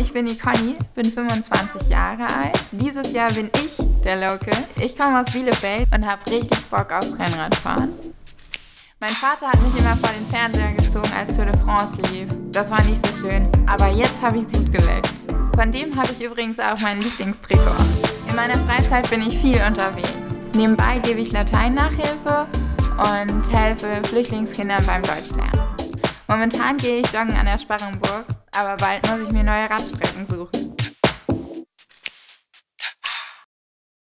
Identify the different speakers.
Speaker 1: Ich bin die Conny, bin 25 Jahre alt. Dieses Jahr bin ich der Local. Ich komme aus Bielefeld und habe richtig Bock aufs Rennradfahren. Mein Vater hat mich immer vor den Fernseher gezogen, als Tour de France lief. Das war nicht so schön, aber jetzt habe ich Blut geleckt. Von dem habe ich übrigens auch mein Lieblingstrikot. In meiner Freizeit bin ich viel unterwegs. Nebenbei gebe ich Latein-Nachhilfe und helfe Flüchtlingskindern beim Deutschlernen. Momentan gehe ich joggen an der Sparrenburg, aber bald muss ich mir neue Radstrecken suchen.